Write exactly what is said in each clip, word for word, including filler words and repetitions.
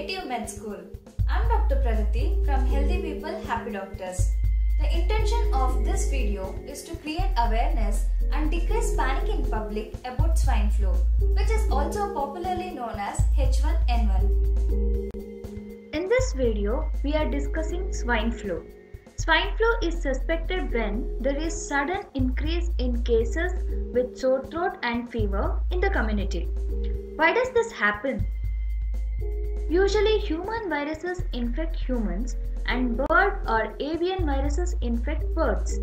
Creative MedSchool. I'm Doctor Pragati from Healthy People Happy Doctors. The intention of this video is to create awareness and decrease panic in public about swine flu, which is also popularly known as H one N one. In this video, we are discussing swine flu. Swine flu is suspected when there is sudden increase in cases with sore throat and fever in the community. Why does this happen? Usually human viruses infect humans and bird or avian viruses infect birds.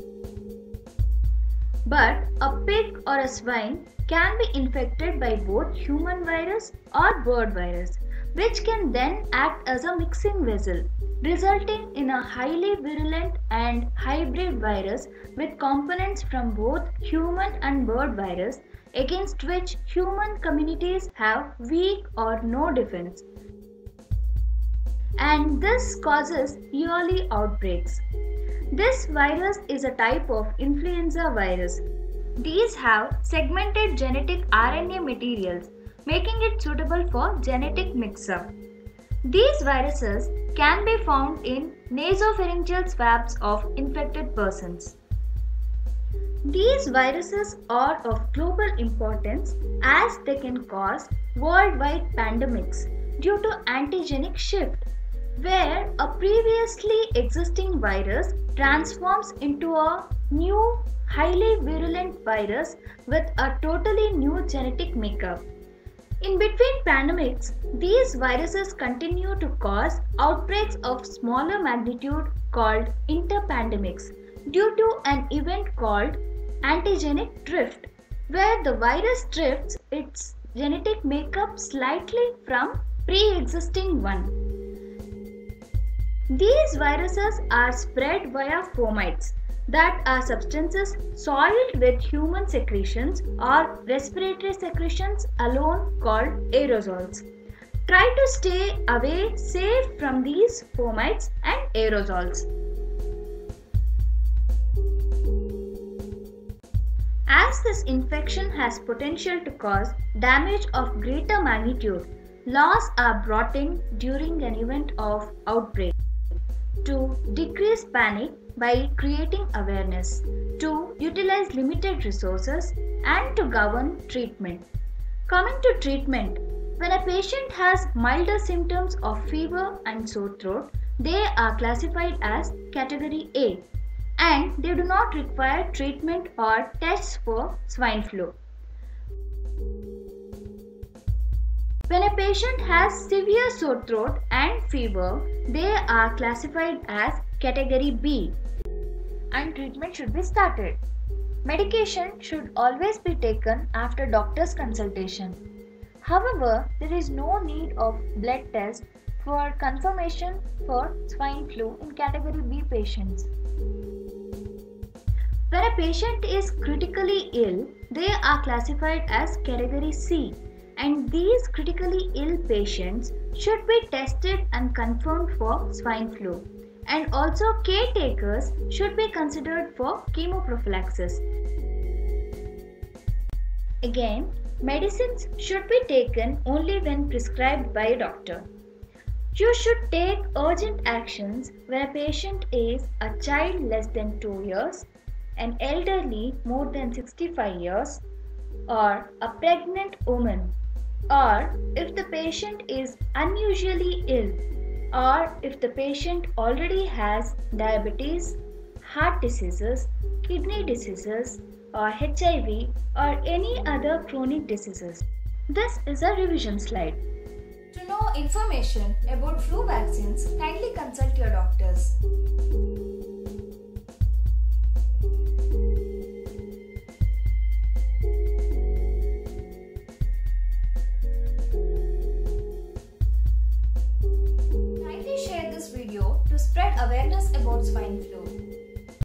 But a pig or a swine can be infected by both human virus or bird virus, which can then act as a mixing vessel, resulting in a highly virulent and hybrid virus with components from both human and bird virus, against which human communities have weak or no defense. And this causes yearly outbreaks. This virus is a type of influenza virus. These have segmented genetic R N A materials, making it suitable for genetic mix-up. These viruses can be found in nasopharyngeal swabs of infected persons. These viruses are of global importance as they can cause worldwide pandemics due to antigenic shift, where a previously existing virus transforms into a new highly virulent virus with a totally new genetic makeup. In between pandemics, these viruses continue to cause outbreaks of smaller magnitude called interpandemics due to an event called antigenic drift, where the virus drifts its genetic makeup slightly from pre-existing one. These viruses are spread via fomites, that are substances soiled with human secretions or respiratory secretions alone called aerosols. Try to stay away safe from these fomites and aerosols. As this infection has potential to cause damage of greater magnitude, laws are brought in during an event of outbreak to decrease panic by creating awareness, to utilize limited resources, and to govern treatment. Coming to treatment, when a patient has milder symptoms of fever and sore throat, they are classified as category A, and they do not require treatment or tests for swine flu. When a patient has severe sore throat and fever, they are classified as category B, and treatment should be started. Medication should always be taken after doctor's consultation. However, there is no need of blood test for confirmation for swine flu in category B patients. When a patient is critically ill, they are classified as category C, and these critically ill patients should be tested and confirmed for swine flu. And also caretakers should be considered for chemoprophylaxis. Again, medicines should be taken only when prescribed by a doctor. You should take urgent actions when a patient is a child less than two years, an elderly more than sixty-five years, or a pregnant woman, or if the patient is unusually ill, or if the patient already has diabetes, heart diseases, kidney diseases, or H I V, or any other chronic diseases. This is a revision slide. To know information about flu vaccines, kindly consult your doctors.